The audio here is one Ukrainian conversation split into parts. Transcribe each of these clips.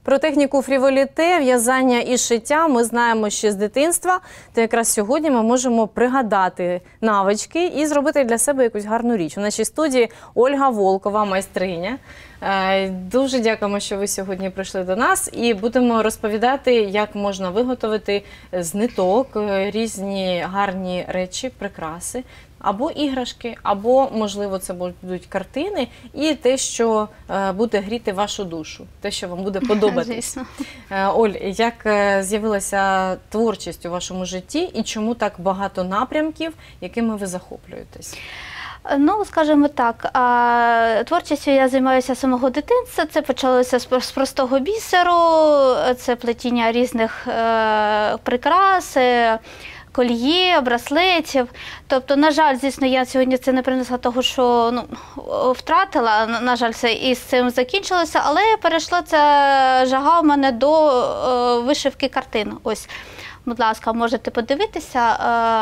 Про техніку фріволіте, в'язання і шиття ми знаємо ще з дитинства. То якраз сьогодні ми можемо пригадати навички і зробити для себе якусь гарну річ. У нашій студії Ольга Волкова, майстриня. Дуже дякуємо, що ви сьогодні прийшли до нас і будемо розповідати, як можна виготовити з ниток різні гарні речі, прикраси. Або іграшки, або, можливо, це будуть картини і те, що буде гріти вашу душу, те, що вам буде подобатись. Оль, як з'явилася творчість у вашому житті і чому так багато напрямків, якими ви захоплюєтесь? Ну, скажімо так, творчістю я займаюся з самого дитинства. Це почалося з простого бісеру, це плетіння різних прикрас, кольє, браслетів. Тобто, на жаль, звісно, я сьогодні це не принесла того, що втратила, на жаль, це і з цим закінчилося, але перейшла ця жага в мене до вишивки картин. Ось, будь ласка, можете подивитися.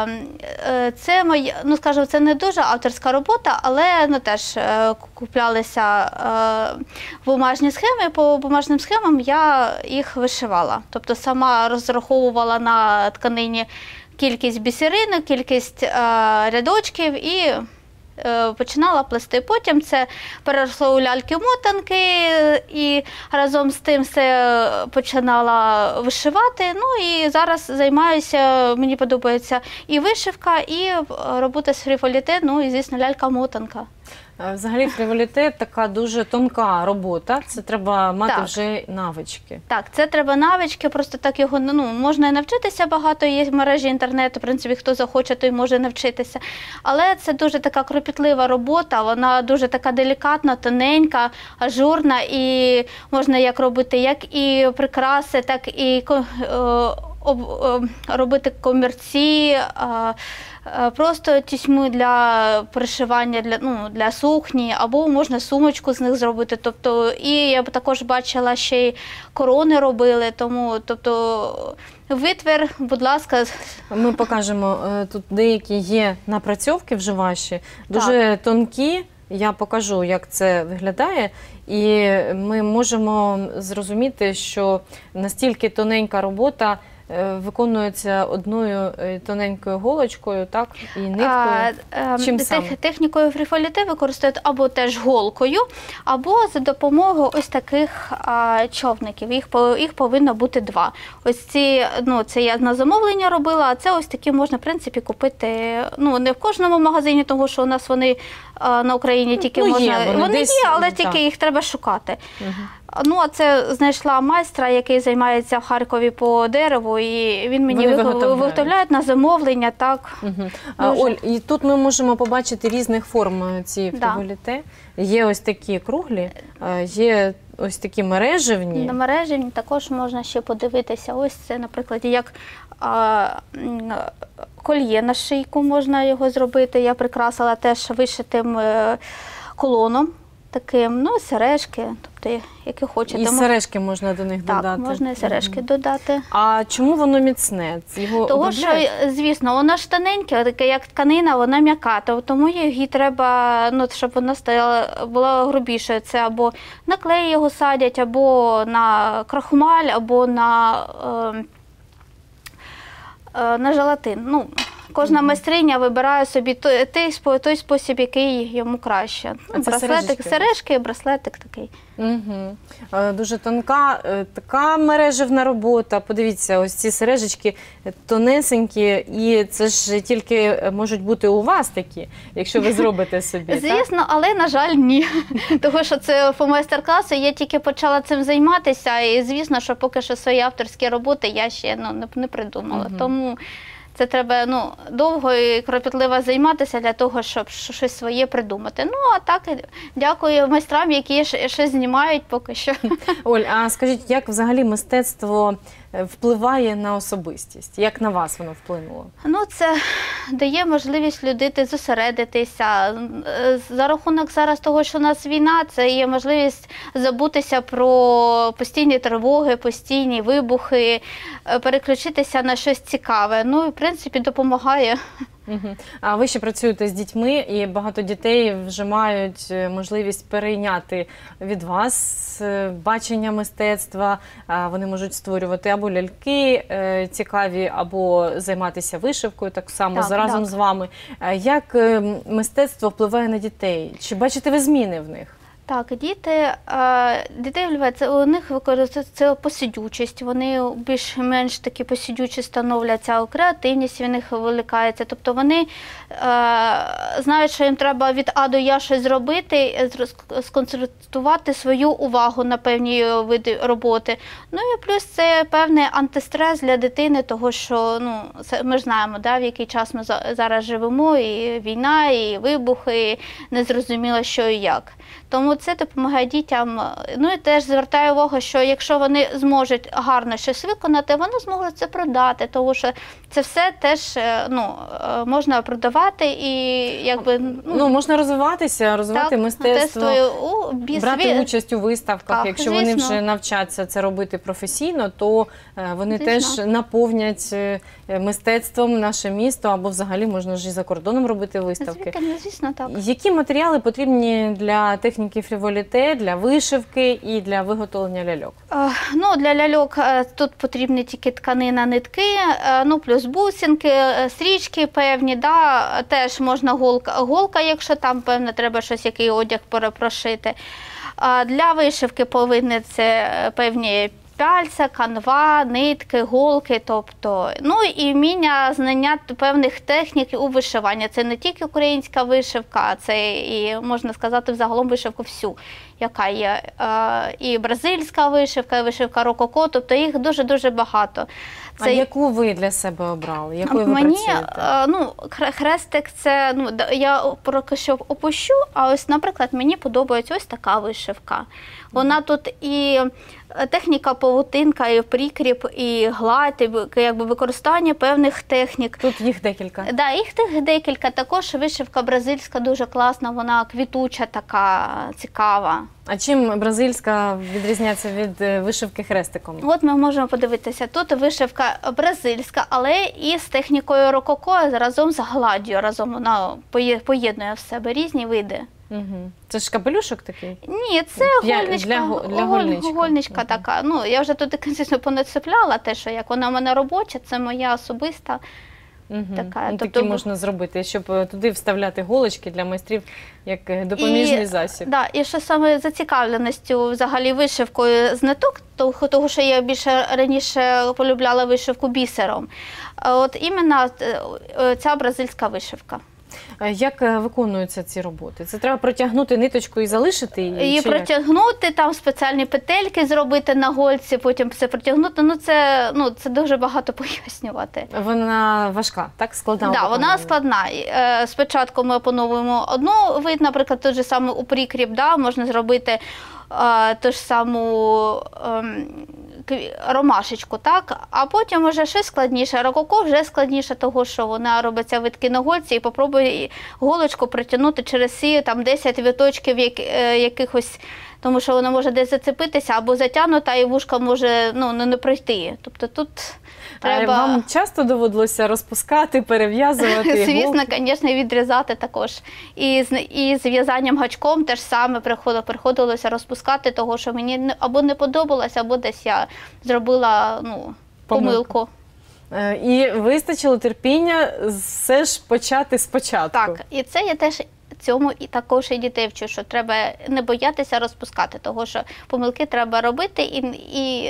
Це моя, ну, скажімо, це не дуже авторська робота, але теж куплялися бумажні схеми, по бумажним схемам я їх вишивала. Тобто, сама розраховувала на тканині кількість бісеринок, кількість рядочків і починала плести. Потім це переросло у ляльки-мотанки і разом з тим все починала вишивати. Ну і зараз займаюся, мені подобається і вишивка, і робота з фріволіте, ну і, звісно, лялька-мотанка. Взагалі фріволіте така дуже тонка робота, це треба мати вже навички. Так, це треба навички, просто так його, можна і навчитися багато, є в мережі інтернету, в принципі, хто захоче, той може навчитися. Але це дуже така кропітлива робота, вона дуже така делікатна, тоненька, ажурна, і можна як робити як і прикраси, так і робити комірці, просто тісьму для пришивання для сукні, або можна сумочку з них зробити. Тобто, і я б також бачила, ще й корони робили, тому, тобто, витвір, будь ласка. Ми покажемо, тут деякі є напрацьовки вже ваші, дуже тонкі. Я покажу, як це виглядає, і ми можемо зрозуміти, що настільки тоненька робота виконується одною тоненькою голочкою, так, і ниткою. Чим саме? Технікою фріволіте використовують або теж голкою, або за допомогою ось таких човників. Їх повинно бути два. Ось ці, це я на замовлення робила, а це ось такі можна, в принципі, купити, не в кожному магазині, тому що у нас вони на Україні тільки можна. Вони є, але тільки їх треба шукати. А це знайшла майстра, який займається в Харкові по дереву, і він мені виготовляє на замовлення, так. Оль, і тут ми можемо побачити різних форм ці фріволіте. Є ось такі круглі, є ось такі мережевні. На мережевні також можна ще подивитися. Ось це, наприклад, як кольє на шийку можна його зробити. Я прикрасила теж вишитим кулоном. Таким, сережки, тобто, які хочете. І сережки можна до них додати? Так, можна і сережки додати. А чому воно міцне? Того, що, звісно, воно ж тоненьке, таке як тканина, вона м'яка, тому її треба, щоб вона була грубішою. Це або на клей його садять, або на крахмаль, або на желатин. Кожна майстриня вибирає собі той спосіб, який йому краще. Браслетик, сережки, браслетик такий. Дуже тонка, така мережевна робота. Подивіться, ось ці сережечки тонесенькі, і це ж тільки можуть бути у вас такі, якщо ви зробите собі. Звісно, але, на жаль, ні. Тому що це по майстер-класу, я тільки почала цим займатися, і, звісно, що поки що свої авторські роботи я ще не придумала. Тому це треба довго і кропітливо займатися для того, щоб щось своє придумати. А так, дякую майстрам, які щось знімають поки що. Оль, а скажіть, як взагалі мистецтво впливає на особистість? Як на вас воно вплинуло? Це дає можливість людини зосередитися. За рахунок зараз того, що у нас війна, це є можливість забутися про постійні тривоги, постійні вибухи, переключитися на щось цікаве. І, в принципі, допомагає. Мгм. А ви ще працюєте з дітьми, і багато дітей вже мають можливість перейняти від вас бачення мистецтва. Вони можуть створювати або ляльки цікаві, або займатися вишивкою так само Так, разом так. з вами. Як мистецтво впливає на дітей? Чи бачите ви зміни в них? Так, дітей вливається, у них використовується посидючість, вони більш-менш такі посидючі становляться, креативність в них виникається, тобто вони знають, що їм треба від А до Я щось зробити, сконцентрувати свою увагу на певні види роботи. Ну і плюс це певний антистрес для дитини, того що ми ж знаємо, в який час ми зараз живемо, і війна, і вибухи, і незрозуміло що і як. Тому це допомагає дітям. Ну і теж звертаю увагу, що якщо вони зможуть гарно щось виконати, вони зможуть це продати, тому що це все теж можна продавати і якби можна розвивати мистецтво, брати участь у виставках. Так, якщо вони звісно. вже навчаться це робити професійно, то вони теж наповнять мистецтвом наше місто, або взагалі можна ж і за кордоном робити виставки. Звісно, так. Які матеріали потрібні для техніки фріволіте, для вишивки і для виготовлення ляльок? Для ляльок тут потрібні тільки тканина, нитки, плюс бусинки, стрічки певні, теж можна голка, якщо там, певно, треба щось, який одяг прошити. Для вишивки повинні це певні пяльця, канва, нитки, голки, тобто, і вміння, знання певних технік у вишиванні. Це не тільки українська вишивка, це і, можна сказати, взагалом вишивку всю, яка є. І бразильська вишивка, і вишивка рококо, тобто їх дуже-дуже багато. А яку ви для себе обрали? Якою ви працюєте? Хрестик це, я поки що опущу, а ось, наприклад, мені подобається ось така вишивка. Вона тут і техніка павутинка, і прикріп, і гладь, і якби використання певних технік. Тут їх декілька. Так, їх декілька. Також вишивка бразильська дуже класна, вона квітуча така, цікава. А чим бразильська відрізняється від вишивки хрестиком? От ми можемо подивитися, тут вишивка бразильська, але і з технікою рококо, разом з гладдю, разом вона поєднує в себе різні види. Угу. Це ж капелюшок такий? Ні, це гольничка така. Я вже тут, звісно, понацепляла те, що як вона в мене робоча, це моя особиста. Така. Такі можна зробити, щоб туди вставляти голочки для майстрів як допоміжний засіб. І що саме зацікавленістю взагалі вишивкою з ниток, того, що я більше раніше полюбляла вишивку бісером, от іменно ця бразильська вишивка. Як виконуються ці роботи? Це треба протягнути ниточку і залишити її? Її протягнути, там спеціальні петельки зробити на гольці, потім це протягнути. Це дуже багато пояснювати. Вона важка, так? Складна? Так, вона складна. Спочатку ми опановуємо одну вид, наприклад, той же самий у прикріп, можна зробити ту ж саму ромашечку, так? А потім вже щось складніше. Рококо вже складніше, того, що вона робиться витки на гольці і попробує голочку притягнути через всі 10 виточків якихось, тому що вона може десь зацепитися або затягнута, і вушка може не пройти. Тобто тут треба... А вам часто доводилося розпускати, перев'язувати? Звісно, звісно, і відрізати також. І з в'язанням гачком теж саме приходилося розпускати, того, що мені або не подобалося, або десь я зробила помилку. І вистачило терпіння все ж почати спочатку. Так, і це я теж цьому і також і дітей вчу, що треба не боятися розпускати, того, що помилки треба робити і...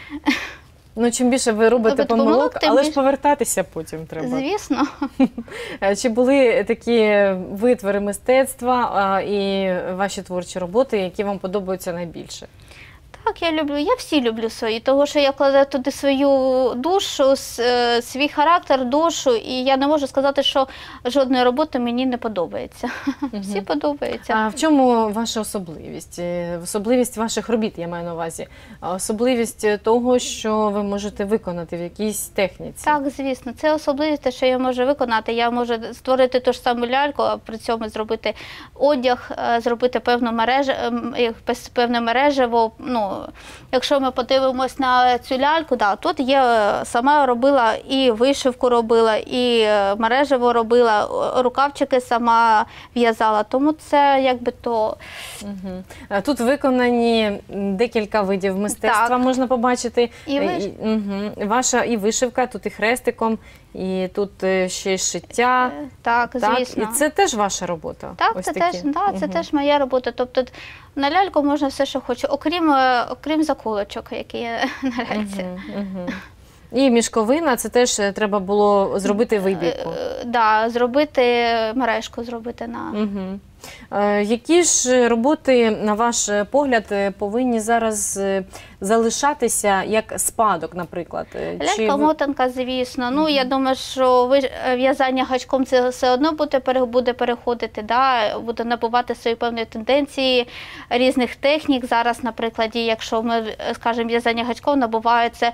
чим більше ви робите помилок, але ж повертатися потім треба. Звісно. Чи були такі витвори мистецтва і ваші творчі роботи, які вам подобаються найбільше? Так, я всі люблю свої, тому що я вкладаю туди свою душу, свій характер, душу, і я не можу сказати, що жодної роботи мені не подобається. Всі подобаються. А в чому ваша особливість? Особливість ваших робіт, я маю на увазі. Особливість того, що ви можете виконати в якійсь техніці? Так, звісно. Це особливість, те, що я можу виконати. Я можу створити ту ж саму ляльку, а при цьому зробити одяг, зробити певне мережево, якщо ми подивимось на цю ляльку, да, тут є, сама робила і вишивку робила, і мережево робила, рукавчики сама в'язала, тому це якби то... Тут виконані декілька видів мистецтва, Так. можна побачити. І Ваша і вишивка, тут і хрестиком, і тут ще й шиття. Так, Так? звісно. І це теж ваша робота? Так, Ось це такі? теж, да, це теж моя робота. Тобто на ляльку можна все, що хочу, окрім заколочок, які є на ляльці. І мішковина, це теж треба було зробити вибірку. Да, зробити мережку, зробити на... Які ж роботи, на ваш погляд, повинні зараз залишатися як спадок, наприклад? Лялька-мотанка, звісно. Ну, я думаю, що в'язання гачком це все одно буде переходити, да? Буде набувати свої певні тенденції різних технік. Зараз, наприклад, якщо ми скажемо в'язання гачком, набувається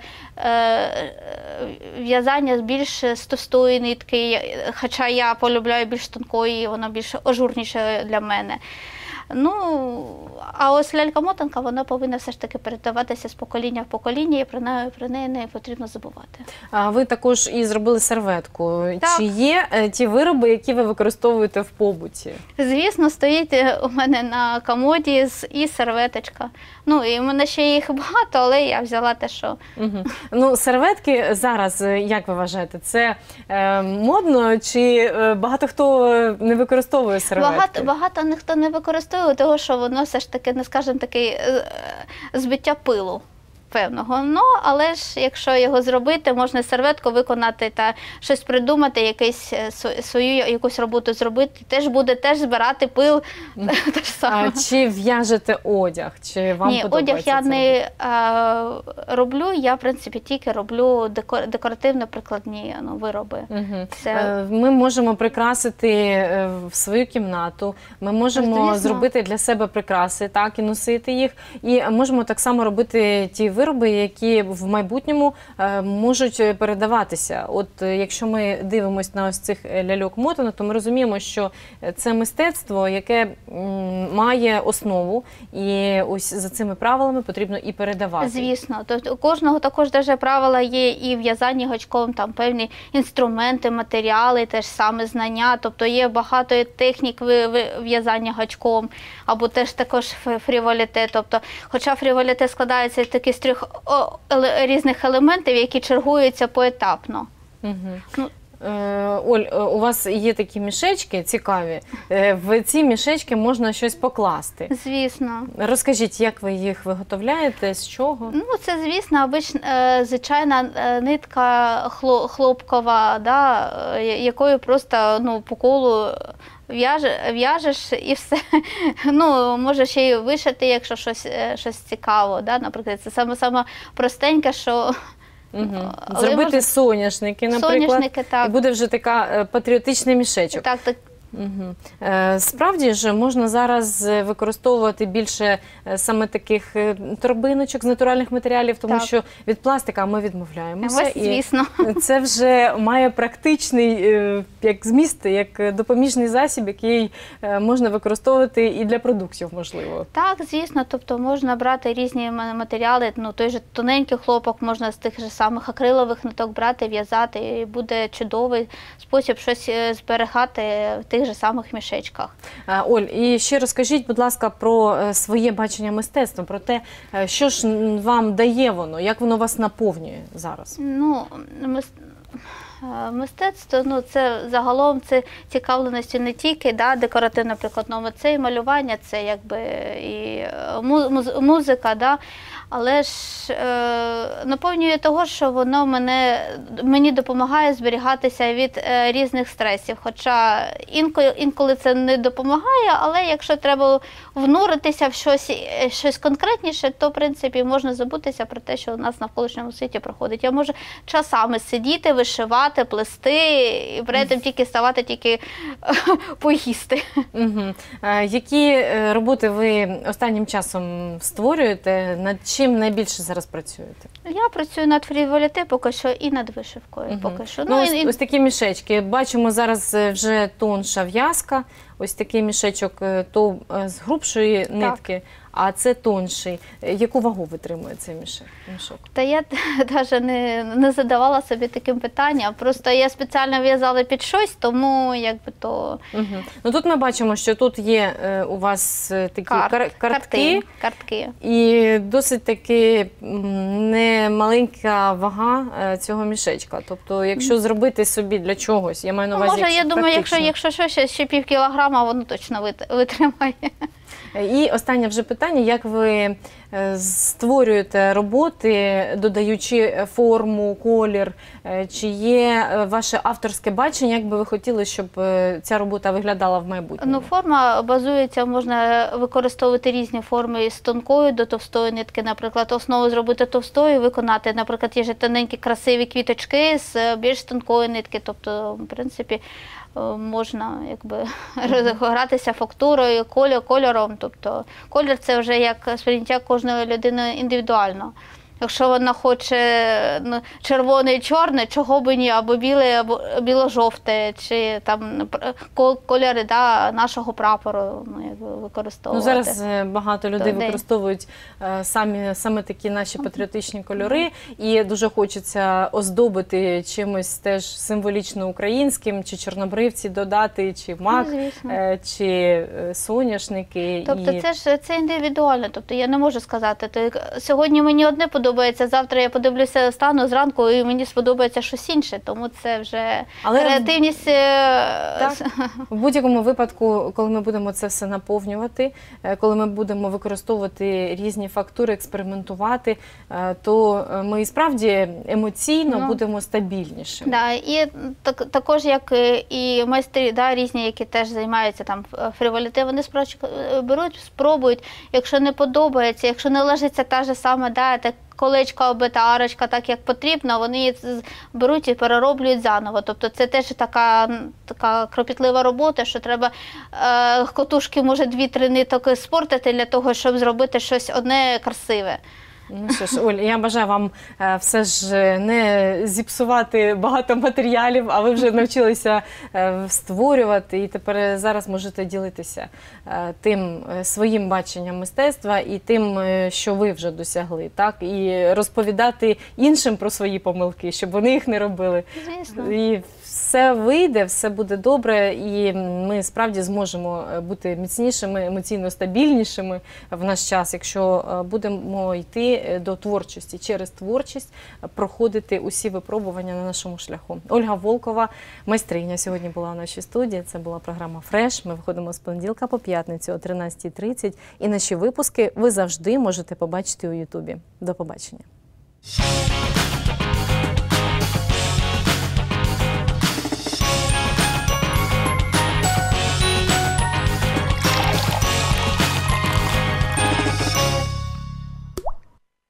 в'язання з більш з товстої нитки, хоча я полюбляю більш тонкої, вона більш ажурніша для мене. Ну, а ось лялька-мотанка, вона повинна все ж таки передаватися з покоління в покоління, і про неї не потрібно забувати. А ви також і зробили серветку. Так. Чи є ті вироби, які ви використовуєте в побуті? Звісно, стоїть у мене на комоді і серветочка. Ну, і в мене ще їх багато, але я взяла те, що... Ну, серветки зараз, як ви вважаєте, це модно, чи багато хто не використовує серветки? Багато ніхто не використовує, тому що воно все ж таки, не скажемо, такий збиття пилу певного. Ну, але ж, якщо його зробити, можна серветку виконати та щось придумати, свою якусь роботу зробити, теж буде збирати пил. Чи в'яжете одяг? Чи вам Ні, подобається одяг я це не роблю, я, в принципі, тільки роблю декоративно-прикладні вироби. Ми можемо прикрасити в свою кімнату, ми можемо зробити для себе прикраси, так, і носити їх, і можемо так само робити ті вироби, які в майбутньому можуть передаватися. От якщо ми дивимося на ось цих ляльок-мотанок, то ми розуміємо, що це мистецтво, яке має основу, і ось за цими правилами потрібно і передавати. Звісно. Тобто у кожного також даже правила є і в'язання гачком, там певні інструменти, матеріали, теж саме знання. Тобто є багато технік в'язання гачком, або теж також фріволіте. Тобто, хоча фріволіте складається з трьох різних елементів, які чергуються поетапно. Оль, у вас є такі мішечки цікаві. В ці мішечки можна щось покласти. Звісно. Розкажіть, як ви їх виготовляєте, з чого? Ну, це, звісно, звичайна нитка хлопкова, да, якою просто по колу в'яжеш і все. Ну, може ще й вишити, якщо щось цікаво. Да? Наприклад, це саме простеньке, що... Зробити соняшники, наприклад, соняшники, так. І буде вже така патріотичний мішечок. Так. Справді ж, можна зараз використовувати більше саме таких торбиночок з натуральних матеріалів, тому що від пластика ми відмовляємося. Ось, звісно. І це вже має практичний як зміст, як допоміжний засіб, який можна використовувати і для продуктів, можливо. Так, звісно. Тобто можна брати різні матеріали, той же тоненький хлопок, можна з тих же самих акрилових ниток брати, в'язати, і буде чудовий спосіб щось зберігати в тих же самих мішечках. Оль, і ще розкажіть, будь ласка, про своє бачення мистецтва, про те, що ж вам дає воно, як воно вас наповнює зараз? Ну, мистецтво, це загалом це цікавленістю не тільки декоративно-прикладного, це і малювання, це якби і музика, але ж наповнює того, що воно мені допомагає зберігатися від різних стресів. Хоча інколи це не допомагає, але якщо треба внуритися в щось конкретніше, то, в принципі, можна забутися про те, що у нас в навколишньому світі проходить. Я можу часами сидіти, вишивати, плести, і при цьому тільки ставати, поїсти. Які роботи ви останнім часом створюєте? Над чим найбільше зараз працюєте? Я працюю над фріволіте поки що і над вишивкою. Поки що. Ось такі мішечки. Бачимо зараз вже тонша в'язка. Ось такий мішечок то з грубшої нитки, а це тонший. Яку вагу витримує цей мішок? Та я навіть не задавала собі таким питанням. Просто я спеціально в'язала під щось, тому якби то... Угу. Ну, тут ми бачимо, що тут є у вас такі картки. І досить таки немаленька вага цього мішечка. Тобто, якщо зробити собі для чогось, я маю на увазі, може, я думаю, якщо щось, ще пів кілограма, воно точно витримає. І останнє вже питання, як ви створюєте роботи, додаючи форму, колір, чи є ваше авторське бачення, як би ви хотіли, щоб ця робота виглядала в майбутньому? Ну, форма базується, можна використовувати різні форми з тонкої до товстої нитки, наприклад, основу зробити товстою, виконати, наприклад, ті ж тоненькі красиві квіточки з більш тонкої нитки, тобто, в принципі, можна якби гратися фактурою, кольором. Тобто колір – це вже як сприйняття кожної людини індивідуально. Якщо вона хоче червоне і чорне, чого б ні, або біле, або біло-жовте, чи там кольори нашого прапору використовувати. Ну, зараз багато людей використовують саме такі наші патріотичні кольори, і дуже хочеться оздобити чимось теж символічно українським, чи чорнобривці додати, чи мак, чи соняшники. Тобто це індивідуально, тобто я не можу сказати, сьогодні мені одне подобається, завтра я подивлюся, стану зранку і мені сподобається щось інше, тому це вже креативність. Так, в будь-якому випадку, коли ми будемо це все наповнювати, коли ми будемо використовувати різні фактури, експериментувати, то ми і справді емоційно будемо стабільнішими. Да, і також, як і майстри різні, які теж займаються там фріволіти, вони беруть, спробують, якщо не подобається, якщо не лежиться та ж сама, колечка обита, арочка так, як потрібно, вони її беруть і перероблюють заново. Тобто це теж така кропітлива робота, що треба котушки, може, 2-3 ниток спортити для того, щоб зробити щось одне красиве. Ну що ж, Оль, я бажаю вам все ж не зіпсувати багато матеріалів, а ви вже навчилися створювати і тепер зараз можете ділитися тим своїм баченням мистецтва і тим, що ви вже досягли, так? І розповідати іншим про свої помилки, щоб вони їх не робили. Звісно. І все вийде, все буде добре, і ми справді зможемо бути міцнішими, емоційно стабільнішими в наш час, якщо будемо йти до творчості, через творчість проходити усі випробування на нашому шляху. Ольга Волкова, майстриня, сьогодні була в нашій студії. Це була програма «Фреш». Ми виходимо з понеділка по п'ятницю о 13:30. І наші випуски ви завжди можете побачити у Ютубі. До побачення.